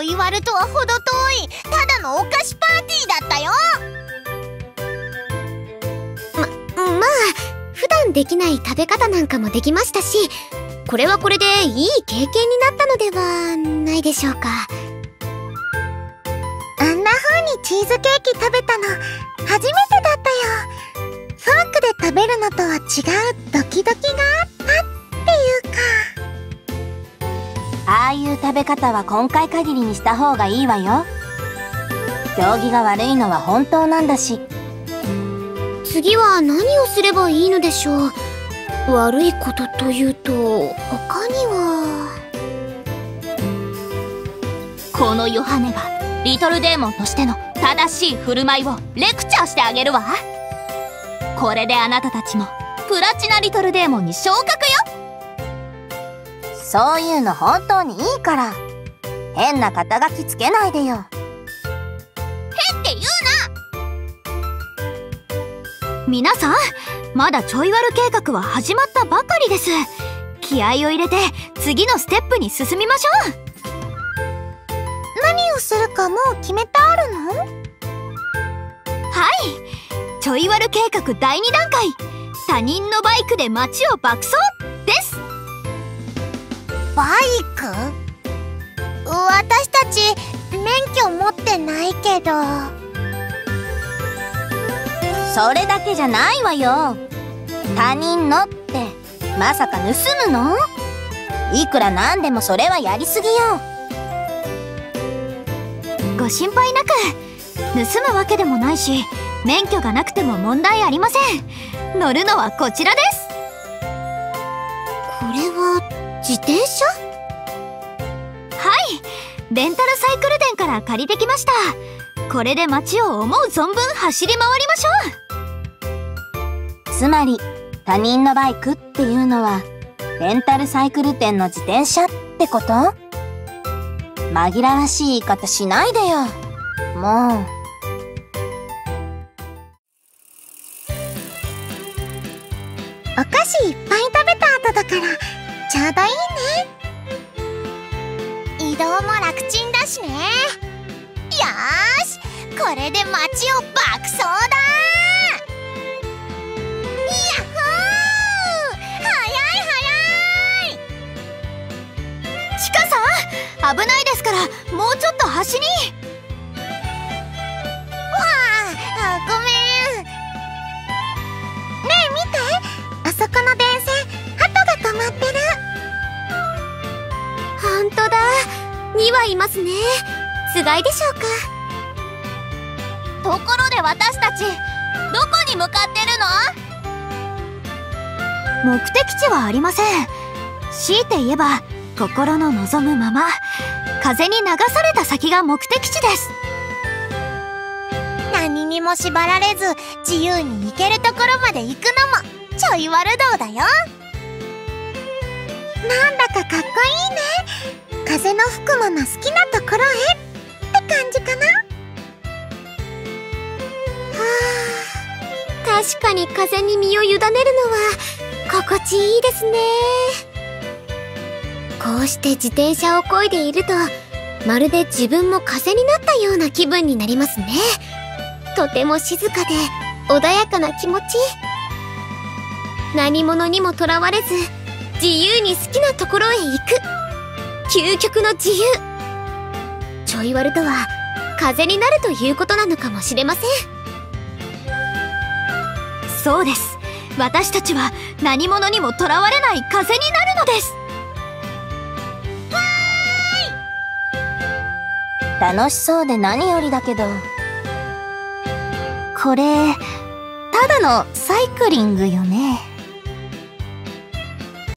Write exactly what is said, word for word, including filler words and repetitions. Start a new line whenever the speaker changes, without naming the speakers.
いワルとは程遠いただのお菓子パーティーだったよ。
ま、まあ普段できない食べ方なんかもできましたし、これはこれでいい経験になったのではないでしょうか。
あんな風にチーズケーキ食べたの初めてだったよ。フォークで食べるのとは違うドキドキがあったっていうか。
ああいう食べ方は今回限りにした方がいいわよ。行儀が悪いのは本当なんだし。
次は何をすればいいのでしょう。悪いことというと他には。
このヨハネがリトルデーモンとしての正しい振る舞いをレクチャーしてあげるわ。これであなたたちもプラチナリトルデーモンに昇格よ。そういうの本当にいいから、変な肩書きつけないでよ。
変って言う
な。皆さん、まだちょいワル計画は始まったばかりです。気合を入れて次のステップに進みましょう。
何をするかもう決めてあるの？
はい、ちょいワル計画だいにだんかい、他人のバイクで街を爆走です。
バイク？私たち免許持ってないけど。
それだけじゃないわよ。他人のってまさか盗むの？いくらなんでもそれはやりすぎよ。
ご心配なく。盗むわけでもないし、免許がなくても問題ありません。乗るのはこちらです。
これは自転車？
はい、レンタルサイクル店から借りてきました。これで街を思う存分走り回りましょ
う。つまり他人のバイクっていうのはレンタルサイクル店の自転車ってこと？紛らわしい言い方しないでよ、もう。
お菓子いっぱい食べた後だからちょうどいいね。移動も楽ちんだしね。よーし、これで街を爆走だ。やっほー、速い速い。
チカさん、危ないですからもうちょっと端に。
わあ、ごめん。ねえ見て、あそこの電線、鳩が止まってる。
ほんとだ、にはいますね。つがいでしょうか。
ところで私たちどこに向かってる
の？目的地はありません。強いて言えば心の望むまま風に流された先が目的地です。
何にも縛られず自由に行けるところまで行くのもちょいワル道だよ。なんだかかっこいいね。風の吹くまま好きなところへって感じかな。
はあ、確かに風に身を委ねるのは心地いいですね。こうして自転車を漕いでいるとまるで自分も風になったような気分になりますね。とても静かで穏やかな気持ち。何者にもとらわれず自由に好きなところへ行く究極の自由。ちょいワルとは風になるということなのかもしれません。
そうです。私たちは何者にもとらわれない風になるのです。
楽しそうで何よりだけど、これただのサイクリングよね。